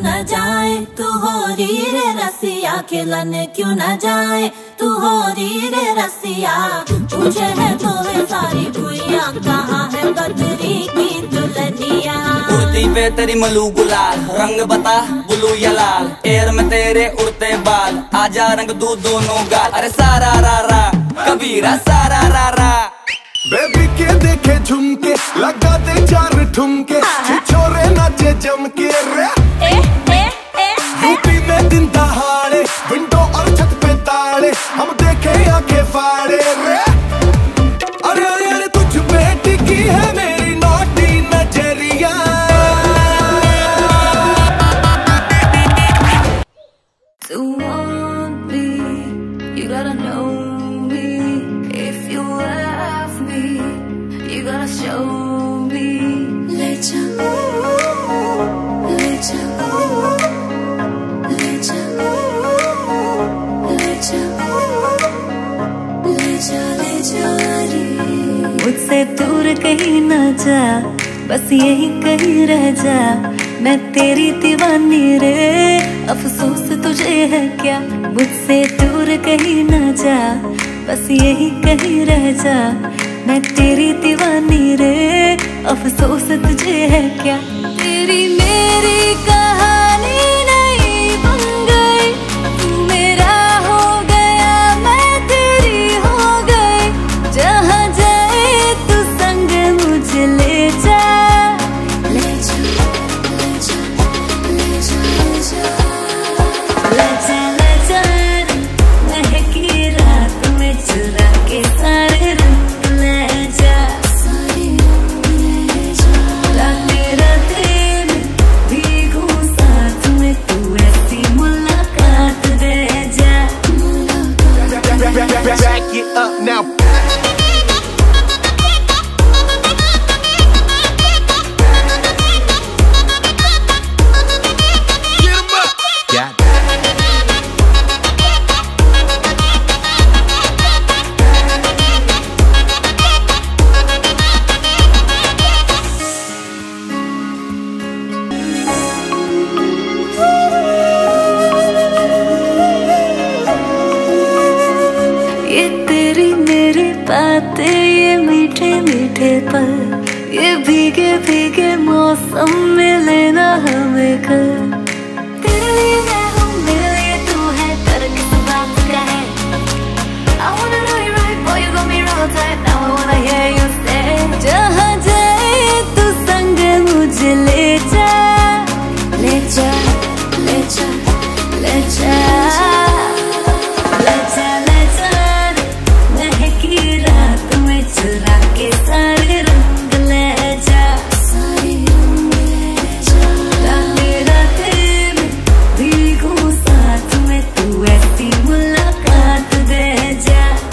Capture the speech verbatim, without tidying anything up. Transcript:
न जाए, तू हो री रे रसिया, खिलन क्यों न जाए, तू हो री रे रसिया। पूछे है तो वे सारी भुइयां, कहाँ है बदरी की दुल्हनिया। उड़ती पे तेरी मलू गुलाल, रंग बता ब्लू या लाल, एयर में तेरे उड़ते बाल, आजा रंग दू दोनों गाल। अरे सारा रा रा कबीरा सारा रा रा। बेबी के देखे झुमके, लगा दे चार ठुमके, छोरे नाचे जम के रे। यूपी में दिन दहाड़े, विंडो और छत पे ताड़े, हम देखे आंखें फाड़े रे। अरे अरे तुझ पे टिकी है मेरी नौटी नजरिया। To want me, you gotta know me. If you love me, you gotta show me. Let ya, let ya, let ya, let ya, let ya, let ya रे। मुझसे दूर कहीं ना जा, बस यही कहीं रह जा, मैं तेरी दीवानी रे। अफसोस तुझे है क्या, मुझसे दूर कहीं ना जा, बस यही कहीं रह जा, मैं तेरी दीवानी रे। अफसोस तुझे है क्या, तेरी मेरी कहानी नहीं बन गई, तू मेरा हो गया मैं तेरी हो गई। जहाँ जाए तू संग मुझे ले जा, ले जा, ले जा, ले जा, ले जा। ले जा ले जा महकी रात में चुरा के सारे रंग ले जा, सारे रंग ले जा। राते राते में भीगू साथ में, तू ऐसी मुलाकात दे जा। Back it up now. Get 'em up. Got it. ये तेरी मेरी बातें, ये मीठे मीठे पल, ये भीगे भीगे मौसम में लेना हमें कल।